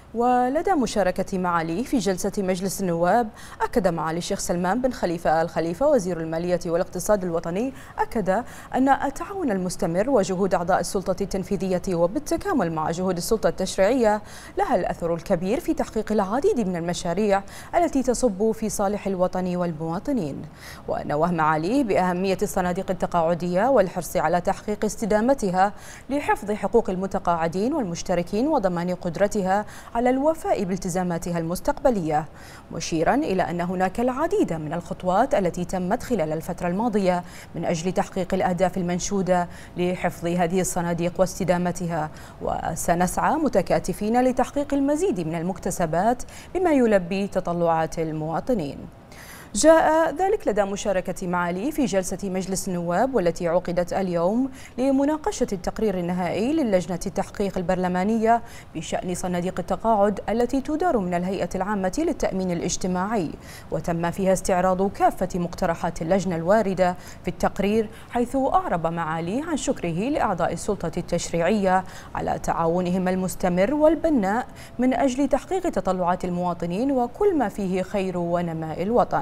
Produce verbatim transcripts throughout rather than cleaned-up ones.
ولدى مشاركة معاليه في جلسة مجلس النواب، أكد معالي الشيخ سلمان بن خليفة آل خليفة وزير المالية والاقتصاد الوطني أكد أن التعاون المستمر وجهود أعضاء السلطة التنفيذية وبالتكامل مع جهود السلطة التشريعية لها الأثر الكبير في تحقيق العديد من المشاريع التي تصب في صالح الوطن والمواطنين. ونوه معاليه بأهمية الصناديق التقاعدية والحرص على تحقيق استدامتها لحفظ حقوق المتقاعدين والمشتركين وضمان قدرتها على الوفاء بالتزاماتها المستقبلية، مشيرا إلى أن هناك العديد من الخطوات التي تمت خلال الفترة الماضية من أجل تحقيق الأهداف المنشودة لحفظ هذه الصناديق واستدامتها، وسنسعى متكاتفين لتحقيق المزيد من المكتسبات بما يلبي تطلعات المواطنين. جاء ذلك لدى مشاركة معاليه في جلسة مجلس النواب والتي عقدت اليوم لمناقشة التقرير النهائي للجنة التحقيق البرلمانية بشأن صناديق التقاعد التي تدار من الهيئة العامة للتأمين الاجتماعي، وتم فيها استعراض كافة مقترحات اللجنة الواردة في التقرير، حيث أعرب معاليه عن شكره لأعضاء السلطة التشريعية على تعاونهم المستمر والبناء من أجل تحقيق تطلعات المواطنين وكل ما فيه خير ونماء الوطن.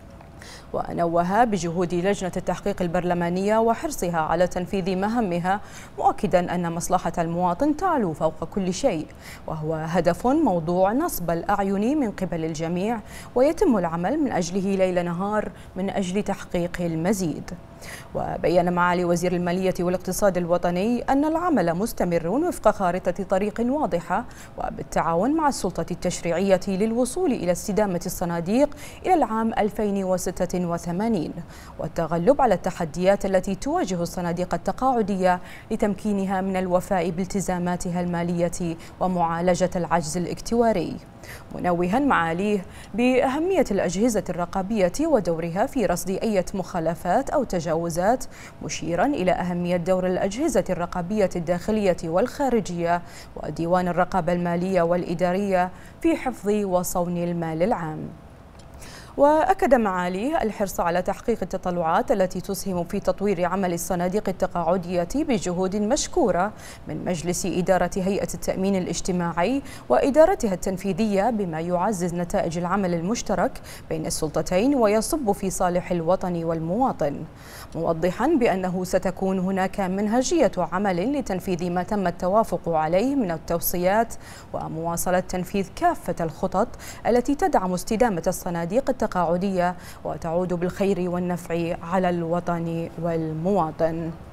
ونوه بجهود لجنة التحقيق البرلمانية وحرصها على تنفيذ مهامها، مؤكدا أن مصلحة المواطن تعلو فوق كل شيء، وهو هدف موضوع نصب الأعين من قبل الجميع، ويتم العمل من أجله ليل نهار من أجل تحقيق المزيد. وبين معالي وزير المالية والاقتصاد الوطني أن العمل مستمر وفق خارطة طريق واضحة وبالتعاون مع السلطة التشريعية للوصول إلى استدامة الصناديق إلى العام ألفين وستة وثمانين والتغلب على التحديات التي تواجه الصناديق التقاعدية لتمكينها من الوفاء بالتزاماتها المالية ومعالجة العجز الاكتواري، منوها معاليه بأهمية الأجهزة الرقابية ودورها في رصد أي مخالفات أو تجاوزات، مشيرا إلى أهمية دور الأجهزة الرقابية الداخلية والخارجية وديوان الرقابة المالية والإدارية في حفظ وصون المال العام. وأكد معاليه الحرص على تحقيق التطلعات التي تسهم في تطوير عمل الصناديق التقاعدية بجهود مشكورة من مجلس إدارة هيئة التأمين الاجتماعي وإدارتها التنفيذية، بما يعزز نتائج العمل المشترك بين السلطتين ويصب في صالح الوطن والمواطن، موضحا بأنه ستكون هناك منهجية عمل لتنفيذ ما تم التوافق عليه من التوصيات ومواصلة تنفيذ كافة الخطط التي تدعم استدامة الصناديق التقاعدية وتعود بالخير والنفع على الوطن والمواطن.